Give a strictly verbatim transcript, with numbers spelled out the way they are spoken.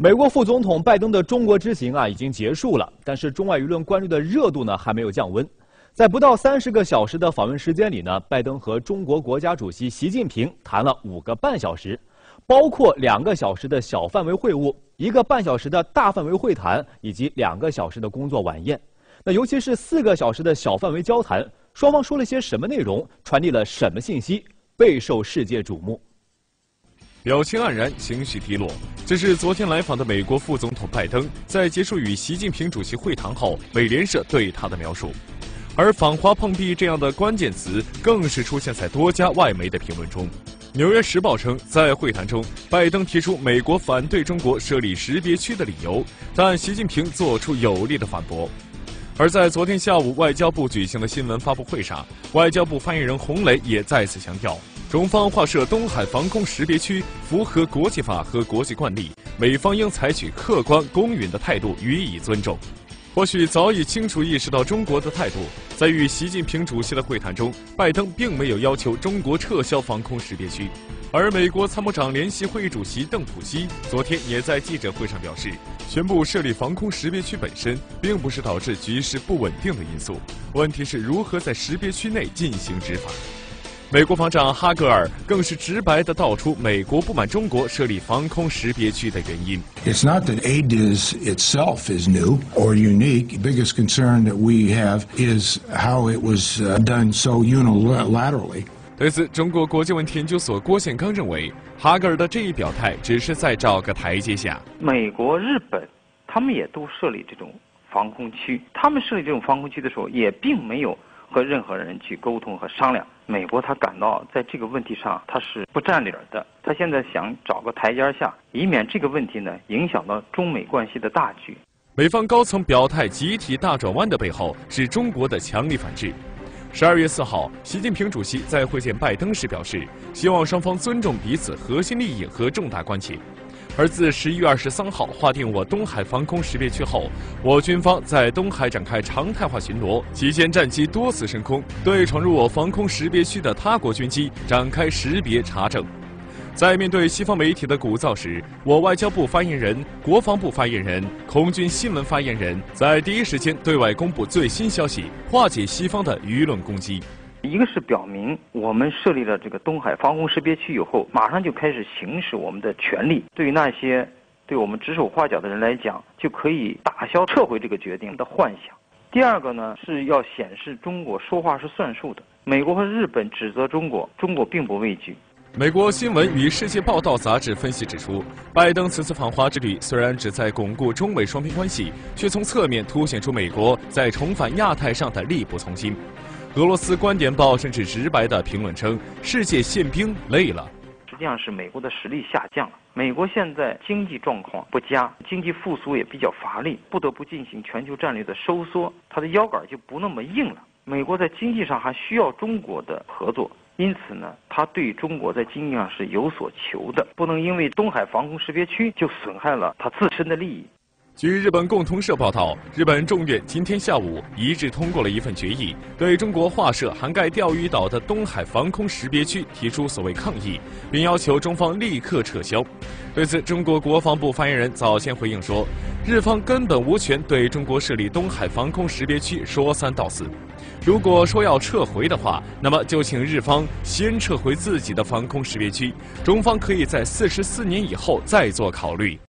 美国副总统拜登的中国之行啊已经结束了，但是中外舆论关注的热度呢还没有降温。在不到三十个小时的访问时间里呢，拜登和中国国家主席习近平谈了五个半小时，包括两个小时的小范围会晤、一个半小时的大范围会谈以及两个小时的工作晚宴。那尤其是四个小时的小范围交谈，双方说了些什么内容，传递了什么信息，备受世界瞩目。 表情黯然，情绪低落，这是昨天来访的美国副总统拜登在结束与习近平主席会谈后，美联社对他的描述。而访华碰壁这样的关键词更是出现在多家外媒的评论中。《纽约时报》称，在会谈中，拜登提出美国反对中国设立识别区的理由，但习近平做出有力的反驳。而在昨天下午外交部举行的新闻发布会上，外交部发言人洪磊也再次强调，中方划设东海防空识别区符合国际法和国际惯例，美方应采取客观公允的态度予以尊重。或许早已清楚意识到中国的态度，在与习近平主席的会谈中，拜登并没有要求中国撤销防空识别区。而美国参谋长联席会议主席邓普西昨天也在记者会上表示，宣布设立防空识别区本身并不是导致局势不稳定的因素，问题是如何在识别区内进行执法。美国防长哈格尔更是直白地道出美国不满中国设立防空识别区的原因。 It's not that A D I S itself is new or unique. The biggest concern that we have is how it was done so unilaterally. 对此，中国国际问题研究所郭宪刚认为，哈格尔的这一表态只是在找个台阶下。 美国、日本，他们也都设立这种防空区，他们设立这种防空区的时候，也并没有和任何人去沟通和商量。美国他感到在这个问题上他是不占理儿的，他现在想找个台阶下，以免这个问题呢影响到中美关系的大局。 美方高层表态集体大转弯的背后是中国的强力反制。十二月四号，习近平主席在会见拜登时表示，希望双方尊重彼此核心利益和重大关切。而自十一月二十三号划定我东海防空识别区后，我军方在东海展开常态化巡逻，期间战机多次升空，对闯入我防空识别区的他国军机展开识别查证。在面对西方媒体的鼓噪时，我外交部发言人、国防部发言人、空军新闻发言人在第一时间对外公布最新消息，化解西方的舆论攻击。 一个是表明我们设立了这个东海防空识别区以后，马上就开始行使我们的权利，对于那些对我们指手画脚的人来讲，就可以打消撤回这个决定的幻想。第二个呢，是要显示中国说话是算数的。美国和日本指责中国，中国并不畏惧。 美国新闻与世界报道杂志分析指出，拜登此次访华之旅虽然旨在巩固中美双边关系，却从侧面凸显出美国在重返亚太上的力不从心。俄罗斯观点报甚至直白地评论称，世界宪兵累了。 实际上是美国的实力下降了，美国现在经济状况不佳，经济复苏也比较乏力，不得不进行全球战略的收缩，它的腰杆就不那么硬了。美国在经济上还需要中国的合作，因此呢，他对中国在经济上是有所求的，不能因为东海防空识别区就损害了他自身的利益。 据日本共同社报道，日本众院今天下午一致通过了一份决议，对中国划设涵盖钓鱼岛的东海防空识别区提出所谓抗议，并要求中方立刻撤销。对此，中国国防部发言人早前回应说，日方根本无权对中国设立东海防空识别区说三道四。如果说要撤回的话，那么就请日方先撤回自己的防空识别区，中方可以在四十四年以后再做考虑。